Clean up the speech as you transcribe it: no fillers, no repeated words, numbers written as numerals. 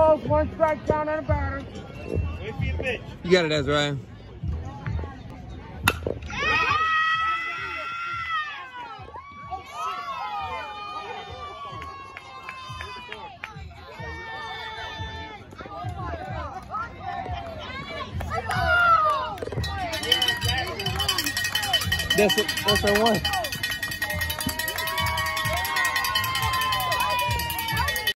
balls, 1 strike count and a batter. Wait for your pitch. You got it, Ezra. That's the one.